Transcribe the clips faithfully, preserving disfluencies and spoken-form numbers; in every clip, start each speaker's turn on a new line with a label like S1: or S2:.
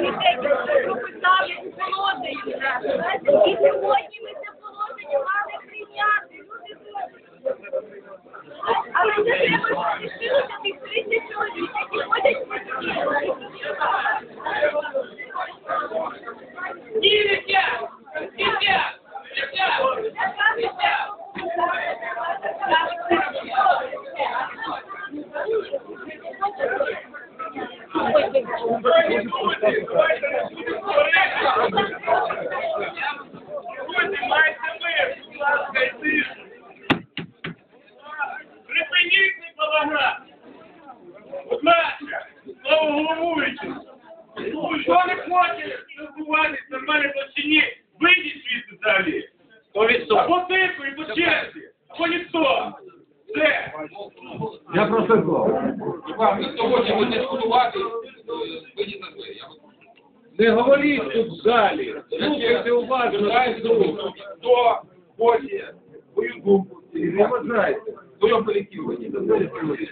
S1: дітей прописали у положенні. І сьогодні ми це положення мали прийняти. Люди добрі. Але це треба лишилося тих тридцять чоловік, які ходять по стінах.
S2: Дивіться! Дивіться! Дивіться! Припиніть не балаган! Будь ласка, слово головуючому! Хто не хоче спілкуватися в нормальній площині, вийдіть звідси взагалі! По типу і по черзі! Або ніхто! Все!
S3: Я просто слово.
S4: Вам для того, щоб дискутувати, вийдіть на двері.
S3: Не говоріть тут в залі. Слухайте уважно.
S4: Хто хоче свою думку,
S3: І не вважайте.
S4: своє колективування, до двері приводить.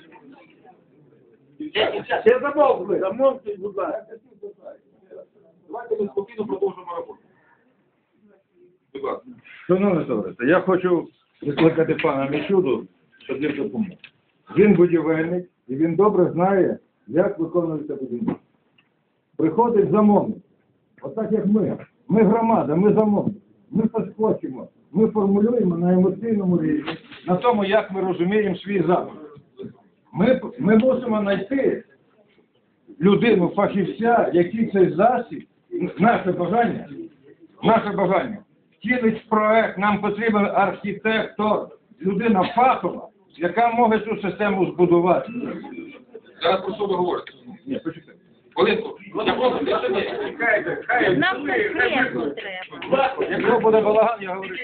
S3: Ще замовкли. Замовкли, будь ласка.
S4: Давайте ми спокійно продовжимо роботу. Будь ласка.
S3: Шановне товариство, я хочу викликати пана Мічуду, щоб він допомог. Він будівельник, і він добре знає, як виконується будівництво. Приходить замовник. Отак як ми. Ми громада, ми замовник. Ми щось хочемо. Ми формулюємо на емоційному рівні, на тому, як ми розуміємо свій запит. Ми, ми мусимо знайти людину, фахівця, який цей засіб, наше бажання, наше бажання, втілить в проект, нам потрібен архітектор, людина фахова, яка може цю систему збудувати.
S4: Зараз про що ви говорите?
S3: Ні, почекайте.
S4: Хвилинку. Я просто не собі.
S1: Нам конкретно треба.
S3: Якщо буде балаган, я говорю.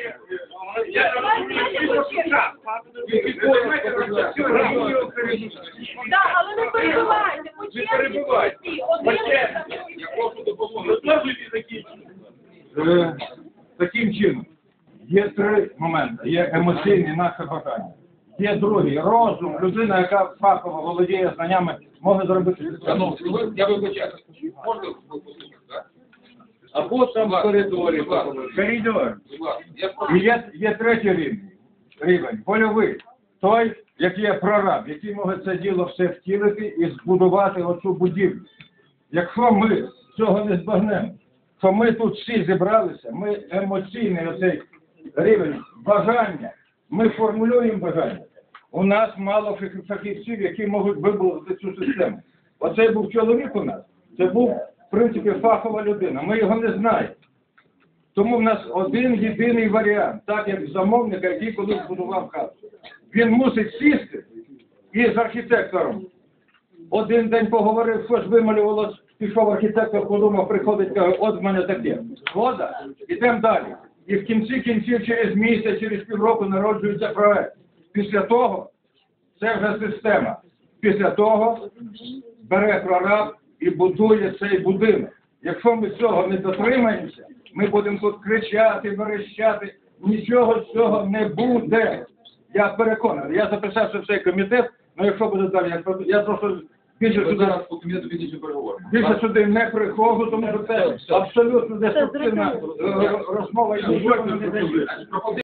S1: Так, але не перебувайте, по черзі всі, один.
S4: Я прошу допомоги.
S3: Е, Таким чином, є три моменти. Є емоційні наше бажання. Є другий розум, людина, яка фахово володіє знаннями, може зробити.
S4: Шановні, ви- я вибачаюся. Можна послухати, так?
S3: Або там в коридорі.
S4: Будь ласка.
S3: Коридор.
S4: Будь ласка. Я прошу.
S3: І є, є третій рівень, рівень, польовий. Той, який є прораб, який може це діло все втілити і збудувати оцю будівлю. Якщо ми цього не збагнемо, то ми тут всі зібралися, ми емоційний оцей рівень бажання, ми формулюємо бажання. У нас мало фах- фахівців, які можуть вибудувати цю систему. Оцей був чоловік у нас, це був, в принципі, фахова людина, ми його не знаємо. Тому в нас один єдиний варіант, так як замовника, який колись будував хату. Він мусить сісти і з архітектором. Один день поговорив, щось вималювалося, пішов архітектор, подумав, приходить, каже, от в мене таке. Згода, ідемо далі. І в кінці кінців, через місяць, через півроку народжується проект. Після того, це вже система. Після того бере прораб і будує цей будинок. Якщо ми цього не дотримаємося, ми будемо тут кричати, верещати, нічого з цього не буде. Я переконаний. Я записався в цей комітет, але якщо буде далі, я, просто- я просто більше
S4: Ви
S3: сюди,
S4: зараз по кабінету фізичної переговоримо.
S3: більше сюди не приходжу, тому що це абсолютно деструктивна е, розмова і нічого не дає.